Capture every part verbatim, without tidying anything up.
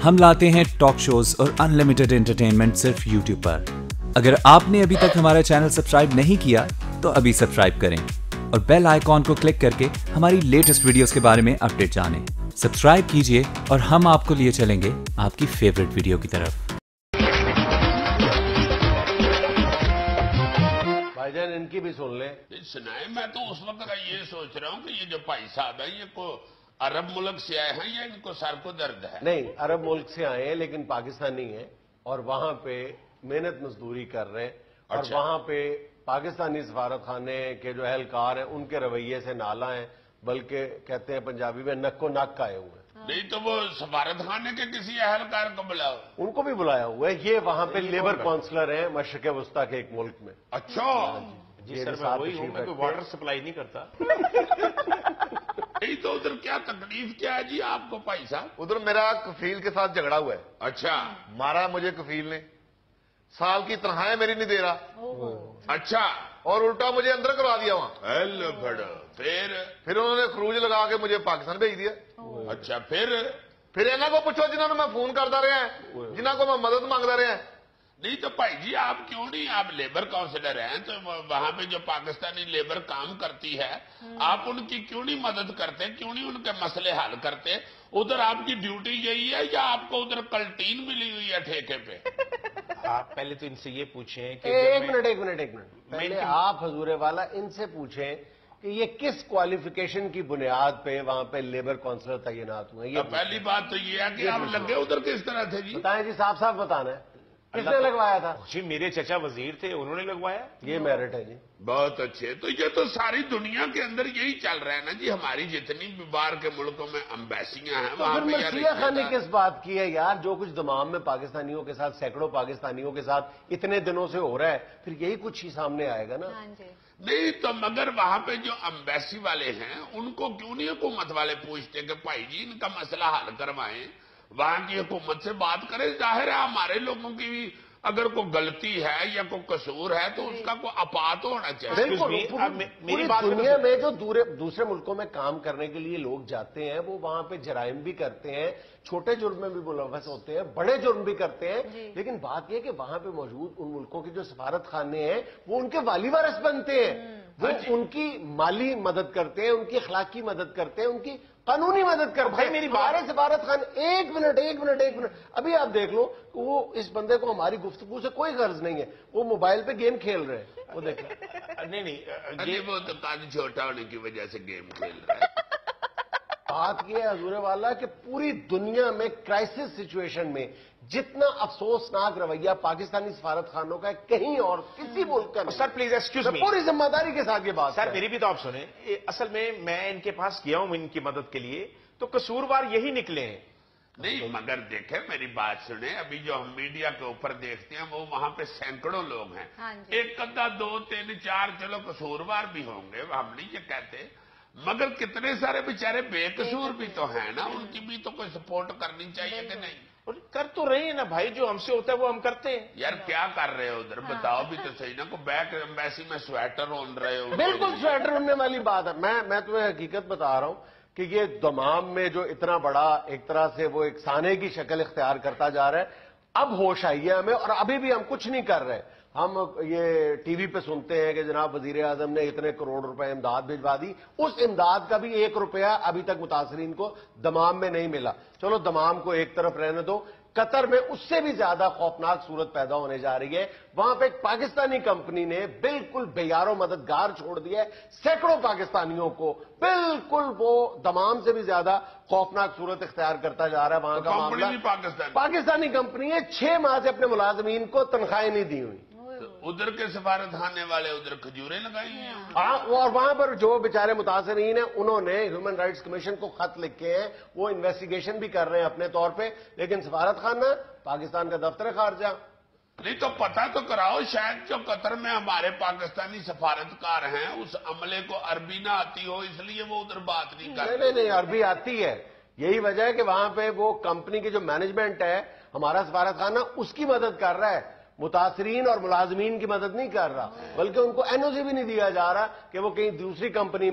ہم لاتے ہیں ٹاک شوز اور انلمیٹڈ انٹرٹینمنٹ صرف یوٹیوب پر۔ اگر آپ نے ابھی تک ہمارا چینل سبسکرائب نہیں کیا تو ابھی سبسکرائب کریں اور بیل آئیکن کو کلک کر کے ہماری لیٹسٹ ویڈیوز کے بارے میں اپڈیٹ جانیں۔ سبسکرائب کیجئے اور ہم آپ کو لیے چلیں گے آپ کی فیورٹ ویڈیو کی طرف۔ بھائی جان ان کی بھی سن لیں۔ سنائے، میں تو اس وقت کا یہ سوچ رہا ہوں کہ یہ جو بھائی صاحب ہیں یہ کو عرب ملک سے آئے ہیں یا ان کو سر کو درد ہے؟ نہیں، عرب ملک سے آئے ہیں لیکن پاکستانی ہیں اور وہاں پہ محنت مزدوری کر رہے ہیں اور اچھا۔ وہاں پہ پاکستانی سفارت خانے کے جو اہلکار ہیں ان کے رویے سے نالا ہیں، بلکہ کہتے ہیں پنجابی میں نک کو نک آئے ہوئے ہیں۔ نہیں تو وہ سفارت خانے کے کسی اہلکار کو بلاؤ۔ ان کو بھی بلایا ہوا ہے، یہ وہاں پہ لیبر کونسلر ہیں مشرق وسطیٰ کے ایک ملک میں۔ اچھا جی سر، میں وہی ہوں، میں کوئی واٹر سپلائی نہیں کرتا۔ نہیں تو ادھر کیا تکلیف کیا ہے جی آپ کو بھائی صاحب؟ ادھر میرا کفیل کے ساتھ جھگڑا ہوا ہے۔ اچھا مارا مجھے کفیل نے، سال کی تنخواہیں میری نہیں دے رہا، اچھا، اور الٹا مجھے اندر کروا دیا وہاں۔ ہیلو بڑا، پھر پھر انہوں نے خروج لگا کے مجھے پاکستان بھیج دیا۔ اچھا، پھر پھر انہوں کو پوچھو جنہوں نے میں فون کرتا رہا ہے، جنہوں کو میں مدد مانگتا رہا ہے۔ نہیں تو بھائی جی آپ کیوں نہیں، آپ لیبر کاؤنسلر ہیں تو وہاں پہ جو پاکستانی لیبر کام کرتی ہے آپ ان کی کیوں نہیں مدد کرتے، کیوں نہیں ان کے مسئلے حل کرتے؟ ادھر آپ کی ڈیوٹی یہی ہے یا آپ کو ادھر کلٹین ملی ہوئی ہے ٹھیکے پہ؟ آپ پہلے تو ان سے یہ پوچھیں کہ ایک منٹ ایک منٹ ایک منٹ پہلے آپ حضور والا ان سے پوچھیں کہ یہ کس کوالیفیکیشن کی بنیاد پہ وہاں پہ لیبر کونسلر تعینات ہوئے ہیں؟ پہلی بات تو یہ ہے کہ آپ لگے ادھر کس طرح تھے جی؟ بتائیں جی، صاف صاف بتانا ہے کس نے لگوایا تھا؟ جی میرے چچا وزیر تھے، انہوں نے لگوایا۔ یہ میرٹ ہے جی۔ بہت اچھے، تو یہ تو ساری دنیا کے اندر یہی چل رہا ہے نا جی، ہماری جتنی بھی باہر کے ملکوں میں امبیسیاں ہیں وہاں پہ مرثیہ خانی کس بات کی ہے یار؟ جو کچھ دمام میں پاکستانیوں کے ساتھ، سینکڑوں پاکستانیوں کے ساتھ اتنے دنوں سے ہو رہا ہے، پھر یہی کچھ ہی سامنے آئے گا نا۔ نہیں تو مگر وہاں پہ جو امبیسی والے ہیں ان کو کیوں نہیں حکومت والے پوچھتے کہ بھائی جی ان کا مسئلہ حل کروائیں، وہاں کی حکومت سے بات کریں؟ ظاہر ہے ہمارے لوگوں کی بھی اگر کوئی غلطی ہے یا کوئی قصور ہے تو اس کا کوئی اپات ہونا چاہیے۔ پوری دنیا میں جو دوسرے ملکوں میں کام کرنے کے لیے لوگ جاتے ہیں وہ وہاں پہ جرائم بھی کرتے ہیں، چھوٹے جرم میں بھی ملوث ہوتے ہیں، بڑے جرم بھی کرتے ہیں، لیکن بات یہ کہ وہاں پہ موجود ان ملکوں کے جو سفارت خانے ہیں وہ ان کے والی وارث بنتے ہیں، وہ ان کی مالی مدد کرتے ہیں، ان کی اخلاقی مدد کرتے ہیں، ان کی قانونی مدد کرتے ہیں۔ میری بارے سفارت خان ایک منٹ ایک منٹ ایک منٹ ابھی آپ دیکھ لو کہ وہ اس بندے کو ہماری گفتگو سے کوئی غرض نہیں ہے، وہ موبائل پہ گیم کھیل رہے ہیں، وہ دیکھیں۔ نہیں نہیں یہ وہ تو قد چھوٹا ہونے کی وجہ سے گیم کھیل رہا ہے۔ بات یہ ہے حضور والا کہ پوری دنیا میں کرائسس سچویشن میں جتنا افسوسناک رویہ پاکستانی سفارت خانوں کا ہے کہیں اور کسی ملک کا نہیں۔ سر پلیز ایکسکیوز می، پوری ذمہ داری کے ساتھ یہ بات سر میری بھی تو آپ سنیں، اصل میں میں ان کے پاس گیا ہوں ان کی مدد کے لیے تو قصوروار یہی نکلے ہیں۔ نہیں مگر دیکھیں میری بات سنیں، ابھی جو ہم میڈیا کے اوپر دیکھتے ہیں وہ وہاں پہ سینکڑوں لوگ ہیں، ایک کدا دو تین چار چلو قصوروار بھی ہوں گے، ہم نہیں یہ کہتے، مگر کتنے سارے بیچارے بے قصور بھی تو ہیں نا، ان کی بھی تو کوئی سپورٹ کرنی چاہیے کہ نہیں؟ کر تو رہے ہیں نا بھائی، جو ہم سے ہوتا ہے وہ ہم کرتے ہیں۔ یار کیا کر رہے ہو ادھر بتاؤ بھی تو صحیح نا، کو بیک ایمبیسی میں سویٹر اون رہے ہو؟ بالکل سویٹر اوننے والی بات ہے۔ میں میں تمہیں حقیقت بتا رہا ہوں کہ یہ دمام میں جو اتنا بڑا ایک طرح سے وہ ایک سانے کی شکل اختیار کرتا جا رہا ہے، اب ہوش آئی ہے ہمیں، اور ابھی بھی ہم کچھ نہیں کر رہے۔ ہم یہ ٹی وی پہ سنتے ہیں کہ جناب وزیر اعظم نے اتنے کروڑ روپے امداد بھجوا دی، اس امداد کا بھی ایک روپیہ ابھی تک متاثرین کو دمام میں نہیں ملا۔ چلو دمام کو ایک طرف رہنے دو، قطر میں اس سے بھی زیادہ خوفناک صورت پیدا ہونے جا رہی ہے۔ وہاں پہ ایک پاکستانی کمپنی نے بالکل بے یار و مددگار چھوڑ دیا ہے سینکڑوں پاکستانیوں کو، بالکل وہ دمام سے بھی زیادہ خوفناک صورت اختیار کرتا جا رہا ہے۔ وہاں کا معاملہ پاکستانی کمپنی ہے، چھ ماہ سے اپنے ملازمین کو تنخواہیں نہیں دی ہوئی۔ ادھر کے سفارت خانے والے ادھر کھجوریں لگائی ہیں، اور وہاں پر جو بیچارے متاثرین ہیں انہوں نے ہیومن رائٹس کمیشن کو خط لکھے ہیں، وہ انویسٹیگیشن بھی کر رہے ہیں اپنے طور پہ، لیکن سفارت خانہ پاکستان کا دفتر خارجہ۔ نہیں تو پتہ تو کراؤ، شاید جو قطر میں ہمارے پاکستانی سفارتکار ہیں اس عملے کو عربی نہ آتی ہو، اس لیے وہ ادھر بات نہیں کر رہے۔ نہیں نہیں عربی آتی ہے، یہی وجہ ہے کہ وہاں پہ وہ کمپنی کی جو مینجمنٹ ہے ہمارا سفارت خانہ اس کی مدد کر رہا ہے، متاثرین اور ملازمین کی مدد نہیں کر رہا، بلکہ ان کو این او سی بھی نہیں دیا جا رہا کہ وہ کہیں دوسری کمپنی میں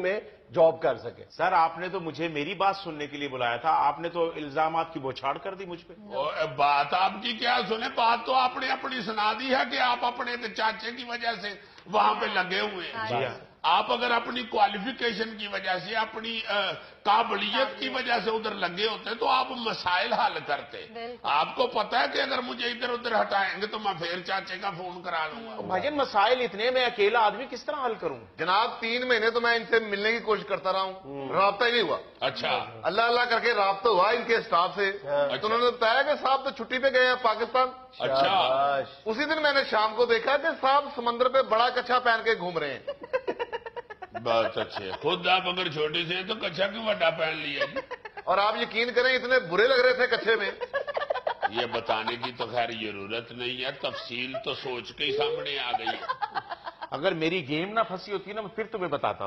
جاب کر سکے. سر آپ نے تو مجھے میری بات سننے کے لیے بلایا تھا, آپ نے تو الزامات کی بوچھاڑ کر دی مجھ پہ. بات آپ کی کیا سنیں, بات تو آپ نے اپنی سنا دی ہے کہ آپ اپنے چاچے کی وجہ سے وہاں پہ لگے ہوئے ہیں. جی ہاں. آپ اگر اپنی کوالیفیکیشن کی وجہ سے, اپنی قابلیت کی وجہ سے ادھر لگے ہوتے تو آپ مسائل حل کرتے. آپ کو پتا ہے کہ اگر مجھے ادھر ادھر ہٹائیں گے تو میں پھر چاچے کا فون کرا لوں گا. بھائی جان مسائل اتنے میں اکیلا آدمی کس طرح حل کروں؟ جناب تین مہینے تو میں ان سے ملنے کی کوشش کرتا رہا ہوں, رابطہ ہی نہیں ہوا. اچھا. اللہ اللہ کر کے رابطہ ہوا ان کے اسٹاف سے, تو انہوں نے بتایا کہ صاحب تو چھٹی پہ گئے ہیں پاکستان. اچھا. اسی دن میں نے شام کو دیکھا کہ صاحب سمندر پہ بڑا کچھا پہن کے گھوم رہے ہیں. بہت اچھے. خود آپ اگر چھوٹے سے ہیں تو کچھا کیوں بڑا پہن لیا جی؟ اور آپ یقین کریں اتنے برے لگ رہے تھے کچھے میں. یہ بتانے کی تو خیر ضرورت نہیں ہے, تفصیل تو سوچ کے ہی سامنے آ گئی. اگر میری گیم نہ پھنسی ہوتی نا میں پھر تمہیں بتاتا.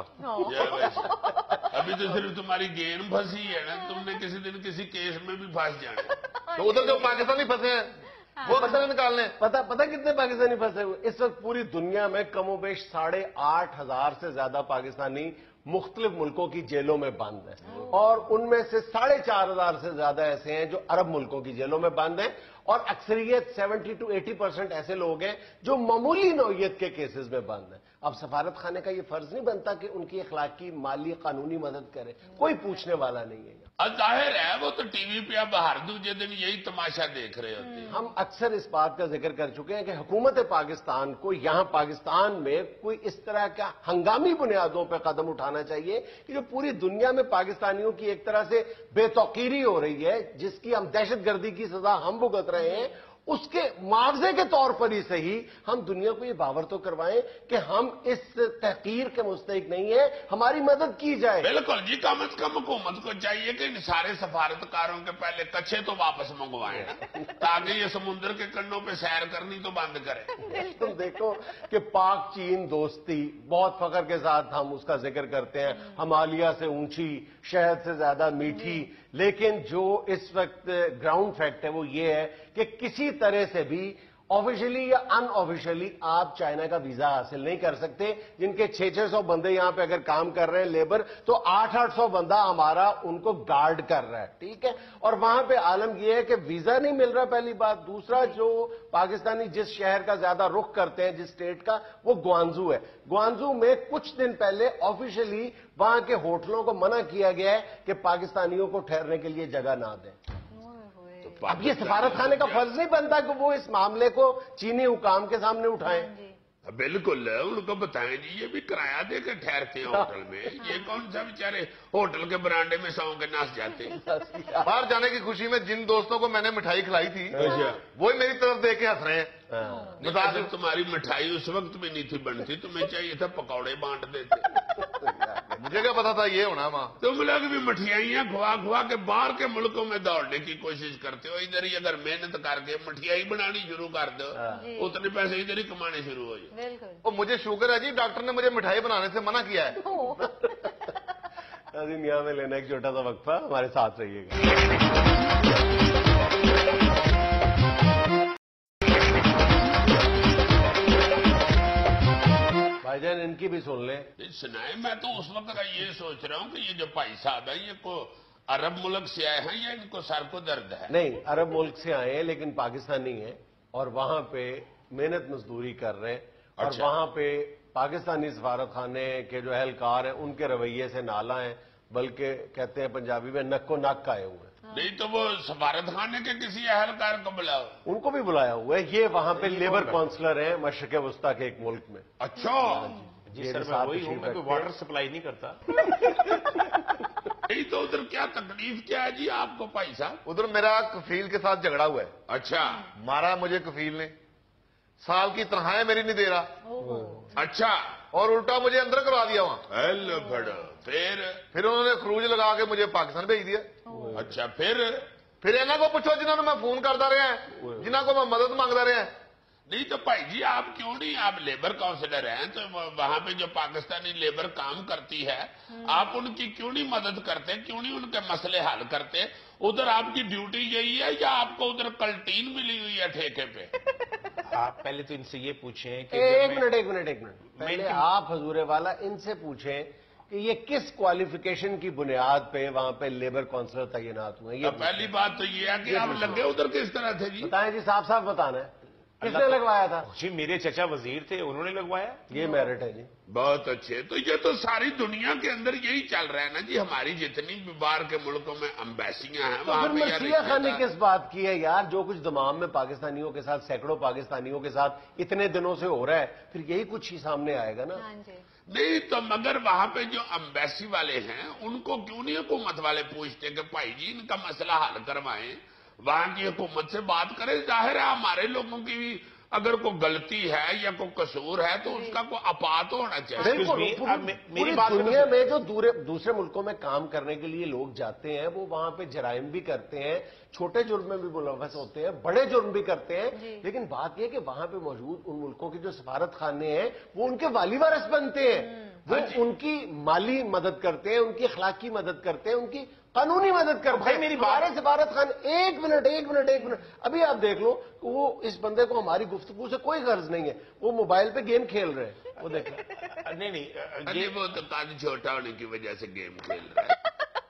ابھی تو صرف تمہاری گیم پھنسی ہے نا, تم نے کسی دن کسی کیس میں بھی پھنس جانا. تو ادھر جو پاکستانی پھنسے ہیں وہ مسئلہ نکالنے. پتا پتا کتنے پاکستانی پھنسے ہوئے اس وقت پوری دنیا میں؟ کم و بیش ساڑھے آٹھ ہزار سے زیادہ پاکستانی مختلف ملکوں کی جیلوں میں بند ہیں, اور ان میں سے ساڑھے چار ہزار سے زیادہ ایسے ہیں جو عرب ملکوں کی جیلوں میں بند ہیں, اور اکثریت سیونٹی ٹو ایٹی پرسینٹ ایسے لوگ ہیں جو معمولی نوعیت کے کیسز میں بند ہیں. اب سفارت خانے کا یہ فرض نہیں بنتا کہ ان کی اخلاقی, مالی, قانونی مدد کرے؟ کوئی پوچھنے والا نہیں ہے. ظاہر ہے وہ تو ٹی وی پہ اب ہر دوسرے دن یہی تماشا دیکھ رہے ہوتے ہیں. ہم اکثر اس بات کا ذکر کر چکے ہیں کہ حکومت پاکستان کو یہاں پاکستان میں کوئی اس طرح کا ہنگامی بنیادوں پہ قدم اٹھانا چاہیے کہ جو پوری دنیا میں پاکستانیوں کی ایک طرح سے بے توقیری ہو رہی ہے, جس کی ہم دہشت گردی کی سزا ہم بھگت رہے ہیں, اس کے معاوضے کے طور پر ہی صحیح ہم دنیا کو یہ باور تو کروائیں کہ ہم اس تحقیر کے مستحق نہیں ہیں, ہماری مدد کی جائے. بالکل جی, کم از کم حکومت کو چاہیے کہ ان سارے سفارتکاروں کے پہلے کچھے تو واپس منگوائیں تاکہ یہ سمندر کے کنڈوں پہ سیر کرنی تو بند کریں. تم دیکھو کہ پاک چین دوستی بہت فخر کے ساتھ ہم اس کا ذکر کرتے ہیں, ہمالیہ سے اونچی, شہد سے زیادہ میٹھی, لیکن جو اس وقت گراؤنڈ فیکٹ ہے وہ یہ ہے کہ کسی طرح سے بھی آفیشلی یا ان آفیشلی آپ چائنا کا ویزا حاصل نہیں کر سکتے. جن کے چھ چھ سو بندے یہاں پہ اگر کام کر رہے ہیں لیبر, تو آٹھ آٹھ سو بندہ ہمارا ان کو گارڈ کر رہا ہے. ٹھیک ہے, اور وہاں پہ عالم یہ ہے کہ ویزا نہیں مل رہا, پہلی بات. دوسرا, جو پاکستانی جس شہر کا زیادہ رخ کرتے ہیں, جس اسٹیٹ کا, وہ گوانزو ہے. گوانزو میں کچھ دن پہلے آفیشلی وہاں کے ہوٹلوں کو منع کیا گیا ہے کہ پاکستانیوں کو ٹھہرنے کے لیے جگہ نہ دیں. اب یہ سفارت خانے کا فرض نہیں بنتا کہ وہ اس معاملے کو چینی حکام کے سامنے اٹھائیں. بالکل, ان کو بتائیں جی یہ بھی کرایہ دے کے ٹھہرتے ہیں ہوٹل میں, یہ کون سا بیچارے ہوٹل کے برانڈے میں سو کے ناس جاتے ہیں. باہر جانے کی خوشی میں جن دوستوں کو میں نے مٹھائی کھلائی تھی وہی میری طرف دیکھ کے ہنس رہے ہیں. تمہاری مٹھائی اس وقت بھی نہیں تھی بنتی, تمہیں چاہیے تھا پکوڑے بانٹ دیتے. مجھے کیا پتا تھا یہ ہونا وہاں. تم لوگ بھی مٹھیائیاں کھوا کھوا کے باہر کے ملکوں میں دوڑنے کی کوشش کرتے ہو, ادھر ہی اگر محنت کر کے مٹھیائی بنانی شروع کر دو اتنے پیسے ادھر ہی کمانے شروع ہو جائے. اور مجھے شوگر ہے جی, ڈاکٹر نے مجھے مٹھائی بنانے سے منع کیا ہے. یہاں میں لینا ایک چھوٹا سا وقفہ, ہمارے ساتھ رہیے گا. بھائی جان ان کی بھی سن لیں. سنائے, میں تو اس وقت کا یہ سوچ رہا ہوں کہ یہ جو بھائی صاحب ہے یہ کو عرب ملک سے آئے ہیں یا ان کو سر کو درد ہے؟ نہیں, عرب ملک سے آئے ہیں لیکن پاکستانی ہیں, اور وہاں پہ محنت مزدوری کر رہے ہیں, اور وہاں پہ پاکستانی سفارت خانے کے جو اہلکار ہیں ان کے رویے سے نالا ہیں, بلکہ کہتے ہیں پنجابی میں نک کو نک آئے ہوئے ہیں. نہیں تو وہ سفارت خانے کے کسی اہلکار کو بلاؤ. ان کو بھی بلایا ہوا ہے, یہ وہاں پہ لیبر کونسلر ہیں مشرق وسطی کے ایک ملک میں. اچھا جی سر, میں وہی ہوں, میں کوئی واٹر سپلائی نہیں کرتا. نہیں تو ادھر کیا تکلیف کیا ہے جی آپ کو بھائی صاحب؟ ادھر میرا کفیل کے ساتھ جھگڑا ہوا ہے. اچھا. مارا مجھے کفیل نے, سال کی تنخواہیں میری نہیں دے رہا. اچھا. اور الٹا مجھے اندر کروا دیا وہاں. ہیلو بڑا. پھر پھر انہوں نے خروج لگا کے مجھے پاکستان بھیج دیا. اچھا. پھر پھر انہوں کو پوچھو جنہوں نے میں فون کرتا رہا ہے, جنہوں کو میں مدد مانگتا رہا ہے. نہیں تو بھائی جی آپ کیوں نہیں, آپ لیبر کاؤنسلر ہیں تو وہاں پہ جو پاکستانی لیبر کام کرتی ہے آپ ان کی کیوں نہیں مدد کرتے, کیوں نہیں ان کے مسئلے حل کرتے؟ ادھر آپ کی ڈیوٹی یہی ہے یا آپ کو ادھر کلٹین ملی ہوئی ہے ٹھیکے پہ؟ آپ پہلے تو ان سے یہ پوچھیں کہ ایک منٹ ایک منٹ ایک منٹ پہلے آپ حضور والا ان سے پوچھیں کہ کہ یہ کس کوالیفیکیشن کی بنیاد پہ وہاں پہ لیبر کونسلر تعینات ہوئے؟ یہ پہلی بات تو یہ ہے کہ آپ لگے ادھر کس طرح تھے جی؟ بتائیں جی، صاف صاف بتانا ہے کس نے لگوایا تھا؟ جی میرے چچا وزیر تھے، انہوں نے لگوایا. یہ میرٹ ہے جی. بہت اچھے. تو یہ تو ساری دنیا کے اندر یہی چل رہا ہے نا جی. ہماری جتنی بھی باہر کے ملکوں میں امبیسیاں ہیں وہاں پہ مرثیہ خانی کس بات کی ہے یار؟ جو کچھ دمام میں پاکستانیوں کے ساتھ، سینکڑوں پاکستانیوں کے ساتھ اتنے دنوں سے ہو رہا ہے، پھر یہی کچھ ہی سامنے آئے گا نا. نہیں تو مگر وہاں پہ جو امبیسی والے ہیں ان کو کیوں نہیں حکومت والے پوچھتے کہ بھائی جی ان کا مسئلہ حل کروائیں، وہاں کی حکومت سے بات کریں. ظاہر ہے ہمارے لوگوں کی بھی اگر کوئی غلطی ہے یا کوئی قصور ہے تو اس کا کوئی اپا تو ہونا چاہیے. پوری دنیا میں جو دوسرے ملکوں میں کام کرنے کے لیے لوگ جاتے ہیں وہ وہاں پہ جرائم بھی کرتے ہیں، چھوٹے جرم میں بھی ملوث ہوتے ہیں، بڑے جرم بھی کرتے ہیں. لیکن بات یہ کہ وہاں پہ موجود ان ملکوں کے جو سفارت خانے ہیں وہ ان کے والی وارث بنتے ہیں. وہ ان کی مالی مدد کرتے ہیں، ان کی اخلاقی مدد کرتے ہیں، ان کی قانونی مدد کرتے ہیں. میری بارے سفارت خان ایک منٹ ایک منٹ ایک منٹ ابھی آپ دیکھ لو وہ اس بندے کو ہماری گفتگو سے کوئی غرض نہیں ہے، وہ موبائل پہ گیم کھیل رہے ہیں. وہ دیکھ نہیں نہیں وہ تو قد چھوٹا ہونے کی وجہ سے گیم کھیل رہا ہے.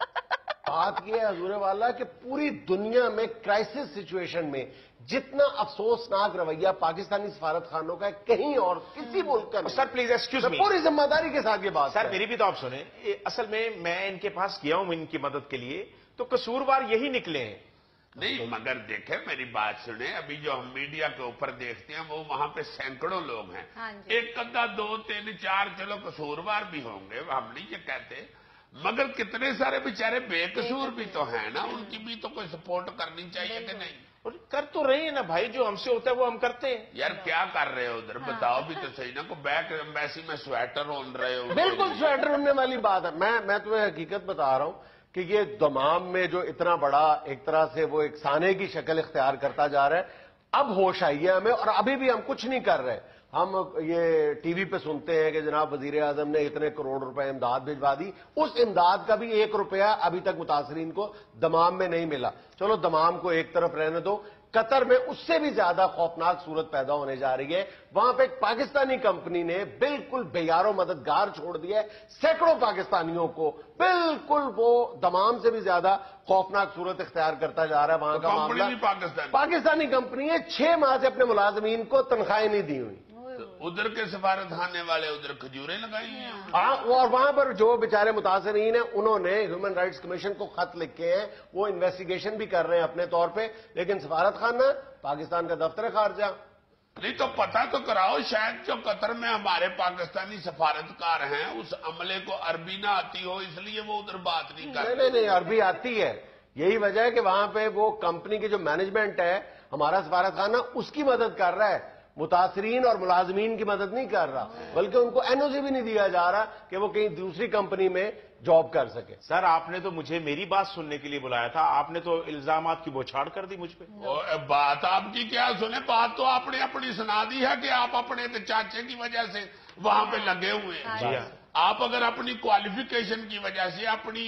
بات یہ ہے حضور والا کہ پوری دنیا میں کرائسس سچویشن میں جتنا افسوسناک رویہ پاکستانی سفارت خانوں کا ہے کہیں اور کسی ملک کا نہیں. سر پلیز ایکسکیوز می، پوری ذمہ داری کے ساتھ یہ بات. سر میری بھی تو آپ سنیں. اصل میں میں ان کے پاس گیا ہوں ان کی مدد کے لیے، تو قصوروار یہی نکلے ہیں. نہیں مگر دیکھیں میری بات سنیں، ابھی جو ہم میڈیا کے اوپر دیکھتے ہیں وہ وہاں پہ سینکڑوں لوگ ہیں. ایک کدا دو تین چار چلو قصوروار بھی ہوں گے، ہم نہیں یہ کہتے، مگر کتنے سارے بیچارے بے قصور بھی تو ہیں نا، ان کی بھی تو کوئی سپورٹ کرنی چاہیے کہ نہیں؟ کر تو رہے ہیں نا بھائی، جو ہم سے ہوتا ہے وہ ہم کرتے ہیں. یار کیا کر رہے ہو ادھر بتاؤ بھی تو صحیح نا. کو بیک ایمبیسی میں سویٹر اون رہے ہو؟ بالکل سویٹر اوننے والی بات ہے. میں میں تمہیں حقیقت بتا رہا ہوں کہ یہ دمام میں جو اتنا بڑا ایک طرح سے وہ ایک سانے کی شکل اختیار کرتا جا رہا ہے، اب ہوش آئی ہے ہمیں، اور ابھی بھی ہم کچھ نہیں کر رہے. ہم یہ ٹی وی پہ سنتے ہیں کہ جناب وزیر اعظم نے اتنے کروڑ روپے امداد بھجوا دی. اس امداد کا بھی ایک روپیہ ابھی تک متاثرین کو دمام میں نہیں ملا. چلو دمام کو ایک طرف رہنے دو، قطر میں اس سے بھی زیادہ خوفناک صورت پیدا ہونے جا رہی ہے. وہاں پہ ایک پاکستانی کمپنی نے بالکل بے یار و مددگار چھوڑ دیا ہے سینکڑوں پاکستانیوں کو. بالکل وہ دمام سے بھی زیادہ خوفناک صورت اختیار کرتا جا رہا ہے. وہاں کا معاملہ پاکستانی کمپنی ہے، چھ ماہ سے اپنے ملازمین کو تنخواہیں نہیں دی ہوئی. ادھر کے سفارت خانے والے ادھر کھجوریں لگائی ہیں. ہاں، اور وہاں پر جو بیچارے متاثرین ہیں انہوں نے ہیومن رائٹس کمیشن کو خط لکھے ہیں، وہ انویسٹیگیشن بھی کر رہے ہیں اپنے طور پہ. لیکن سفارت خانہ پاکستان کا دفتر خارجہ نہیں تو پتہ تو کراؤ. شاید جو قطر میں ہمارے پاکستانی سفارتکار ہیں اس عملے کو عربی نہ آتی ہو، اس لیے وہ ادھر بات نہیں کر رہے. نہیں نہیں عربی آتی ہے. یہی وجہ ہے کہ وہاں پہ وہ کمپنی کی جو مینجمنٹ ہے ہمارا سفارت خانہ اس کی مدد کر رہا ہے، متاثرین اور ملازمین کی مدد نہیں کر رہا. بلکہ ان کو این او سی بھی نہیں دیا جا رہا کہ وہ کہیں دوسری کمپنی میں جاب کر سکے. سر آپ نے تو مجھے میری بات سننے کے لیے بلایا تھا، آپ نے تو الزامات کی بوچھاڑ کر دی مجھ پہ. بات آپ کی کیا سنیں، بات تو آپ نے اپنی سنا دی ہے کہ آپ اپنے چاچے کی وجہ سے وہاں پہ لگے ہوئے ہیں. آپ اگر اپنی کوالیفیکیشن کی وجہ سے، اپنی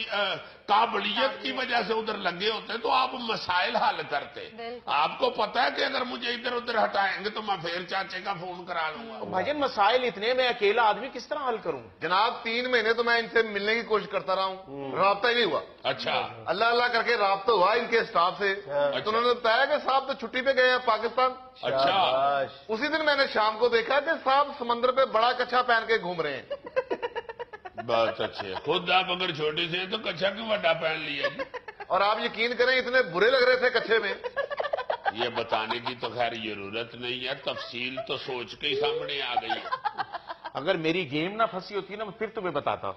قابلیت کی وجہ سے ادھر لگے ہوتے تو آپ مسائل حل کرتے. آپ کو پتا ہے کہ اگر مجھے ادھر ادھر ہٹائیں گے تو میں پھر چاچے کا فون کرا لوں گا. بھائی جان مسائل اتنے، میں اکیلا آدمی کس طرح حل کروں؟ جناب تین مہینے تو میں ان سے ملنے کی کوشش کرتا رہا ہوں، رابطہ ہی نہیں ہوا. اچھا اللہ اللہ کر کے رابطہ ہوا ان کے اسٹاف سے، تو انہوں نے بتایا کہ صاحب تو چھٹی پہ گئے ہیں پاکستان. اچھا اسی دن میں نے شام کو دیکھا کہ صاحب سمندر پہ بڑا کچھا پہن کے گھوم رہے ہیں. بہت اچھے. خود آپ اگر چھوٹے سے ہیں تو کچھا کیوں وڈا پہن لیا جی؟ اور آپ یقین کریں اتنے برے لگ رہے تھے کچھے میں. یہ بتانے کی تو خیر ضرورت نہیں ہے، تفصیل تو سوچ کے ہی سامنے آ گئی. اگر میری گیم نہ پھنسی ہوتی نا میں پھر تمہیں بتاتا.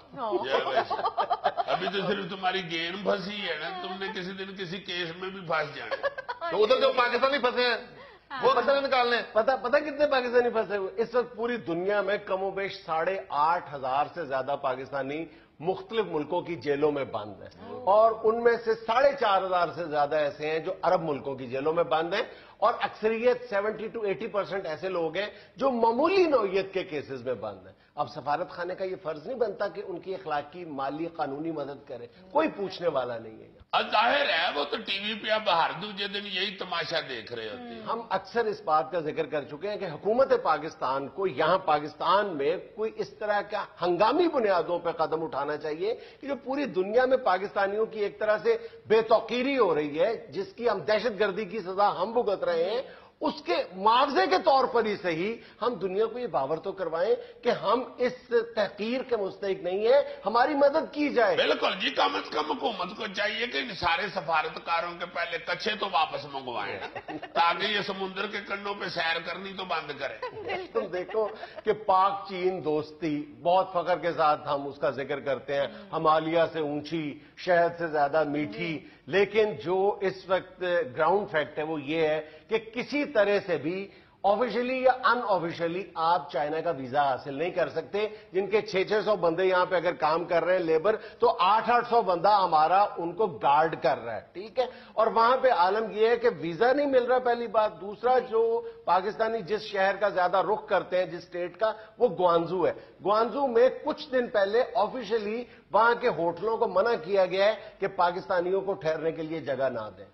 ابھی تو صرف تمہاری گیم پھنسی ہے نا، تم نے کسی دن کسی کیس میں بھی پھنس جانا. تو ادھر جو پاکستانی پھنسے ہیں وہ پتہ نکالنے. پتہ پتہ کتنے پاکستانی پھنسے ہوئے اس وقت پوری دنیا میں؟ کم و بیش ساڑھے آٹھ ہزار سے زیادہ پاکستانی مختلف ملکوں کی جیلوں میں بند ہیں، اور ان میں سے ساڑھے چار ہزار سے زیادہ ایسے ہیں جو عرب ملکوں کی جیلوں میں بند ہیں، اور اکثریت سیونٹی ٹو ایٹی پرسینٹ ایسے لوگ ہیں جو معمولی نوعیت کے کیسز میں بند ہیں. اب سفارت خانے کا یہ فرض نہیں بنتا کہ ان کی اخلاقی مالی قانونی مدد کرے؟ کوئی پوچھنے والا نہیں ہے. ظاہر ہے وہ تو ٹی وی پہ اب ہر دوسرے دن یہی تماشا دیکھ رہے ہوتے ہیں. ہم اکثر اس بات کا ذکر کر چکے ہیں کہ حکومت پاکستان کو یہاں پاکستان میں کوئی اس طرح کا ہنگامی بنیادوں پہ قدم اٹھانا چاہیے کہ جو پوری دنیا میں پاکستانیوں کی ایک طرح سے بے توقیری ہو رہی ہے، جس کی ہم دہشت گردی کی سزا ہم بھگت رہے ہیں، اس کے معاوضے کے طور پر ہی صحیح ہم دنیا کو یہ باور تو کروائیں کہ ہم اس تحقیر کے مستحق نہیں ہیں، ہماری مدد کی جائے. بالکل جی، کم از کم حکومت کو چاہیے کہ سارے سفارتکاروں کے پہلے کچھے تو واپس منگوائیں تاکہ یہ سمندر کے کنڈوں پہ سیر کرنی تو بند کریں. تم دیکھو کہ پاک چین دوستی بہت فخر کے ساتھ ہم اس کا ذکر کرتے ہیں، ہمالیہ سے اونچی، شہد سے زیادہ میٹھی، لیکن جو اس وقت گراؤنڈ فیکٹ ہے وہ یہ ہے کہ کسی طرح سے بھی آفیشلی یا ان آفیشلی آپ چائنا کا ویزا حاصل نہیں کر سکتے. جن کے چھ چھ سو بندے یہاں پہ اگر کام کر رہے ہیں لیبر، تو آٹھ آٹھ سو بندہ ہمارا ان کو گارڈ کر رہا ہے. ٹھیک ہے، اور وہاں پہ عالم یہ ہے کہ ویزا نہیں مل رہا، پہلی بات. دوسرا، جو پاکستانی جس شہر کا زیادہ رخ کرتے ہیں، جس اسٹیٹ کا، وہ گوانزو ہے. گوانزو میں کچھ دن پہلے آفیشلی وہاں کے ہوٹلوں کو منع کیا گیا ہے کہ پاکستانیوں کو ٹھہرنے کے لیے جگہ نہ دیں.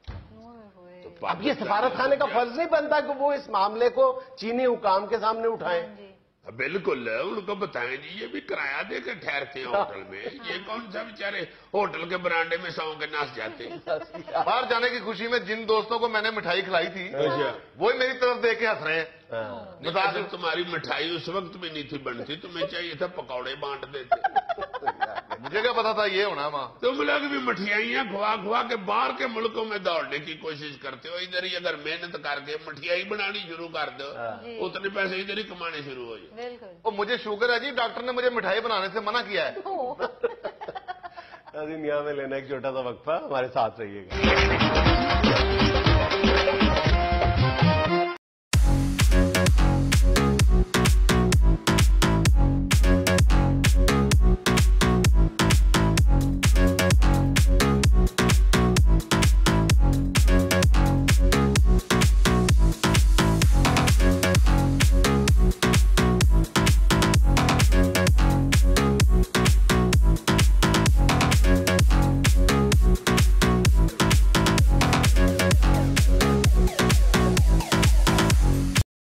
اب یہ سفارت خانے کا فرض نہیں بنتا کہ وہ اس معاملے کو چینی حکام کے سامنے اٹھائیں. بالکل ان کو بتائیں جی، یہ بھی کرایہ دے کے ٹھہرتے ہیں ہوٹل میں، یہ کون سا بیچارے ہوٹل کے برانڈے میں سو کے ناس جاتے ہیں. باہر جانے کی خوشی میں جن دوستوں کو میں نے مٹھائی کھلائی تھی وہی میری طرف دیکھ کے ہنس رہے ہیں. مزاق تمہاری مٹھائی اس وقت بھی نہیں تھی بنتی، تمہیں چاہیے تھا پکوڑے بانٹ دیتے. مجھے کیا پتا تھا یہ ہونا ماں. تم لوگ بھی مٹھیائیاں کھوا کھوا کے باہر کے ملکوں میں دوڑنے کی کوشش کرتے ہو. ادھر ہی اگر محنت کر کے مٹھیائی بنانی شروع کر دو، اتنے پیسے ادھر ہی کمانے شروع ہو جائے. اور مجھے شوگر ہے جی، ڈاکٹر نے مجھے مٹھائی بنانے سے منع کیا ہے. یہاں میں لینا ایک چھوٹا سا وقفہ، ہمارے ساتھ رہیے گا.